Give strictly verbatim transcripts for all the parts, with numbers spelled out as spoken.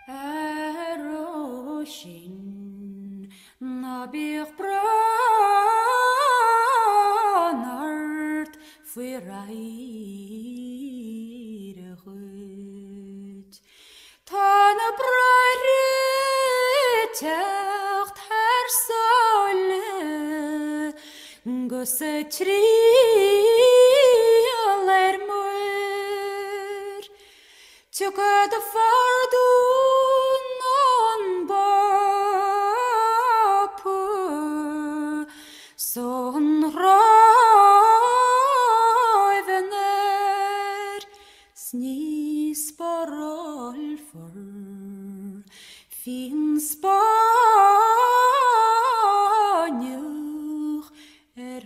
Eroshin nabich branart firaire goed. Tana brarit echt her sole gosse trialer mur. Tjuka de fardun on bapu son røyvener snis barolfor finns banjur er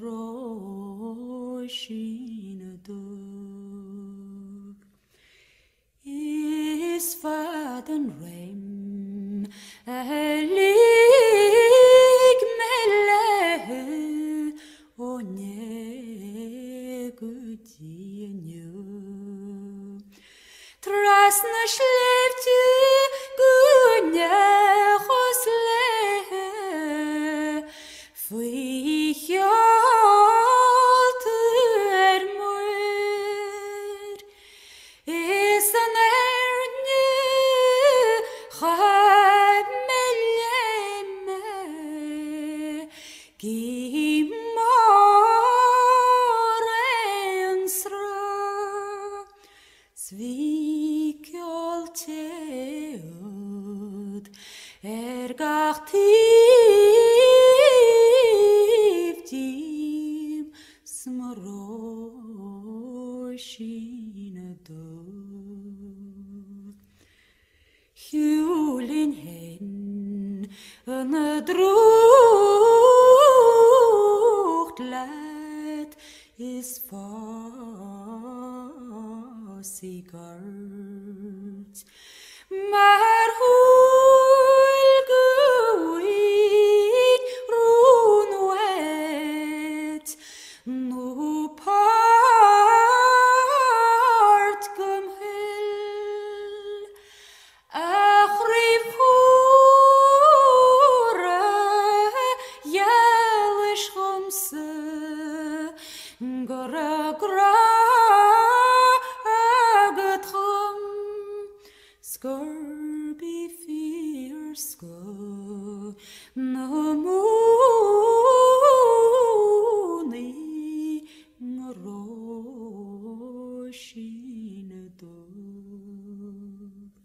morosjine dør. Is faden rem elig melle og negudinju. Trasne slevtu gunne hosle Fwyhjalt er mor Is an erne Chamelleme Gimorensra Svikjolteod Er gachtiv Smorosjine død. Hjulin hen en drucht let is fasigart. Maar hulguit runwet nu part gumhil Achrif hura yelish khumse Gora gra agatrum Scorby fierce go no mooni morosjine død.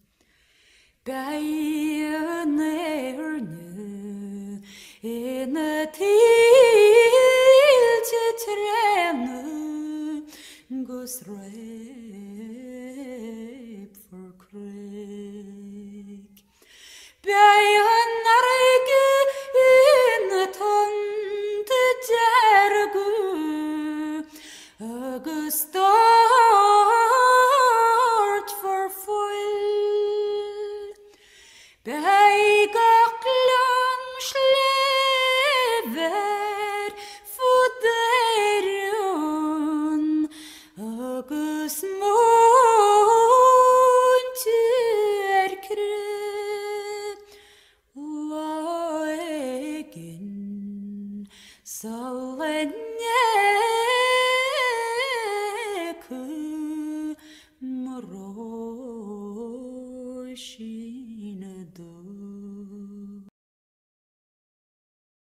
Beinerne en til til trene Gås rep for krig. Beinarge en tante dergu Augustart for full. Beigaklan slever foderun August munter krød Laegen salenjeku morosjine død.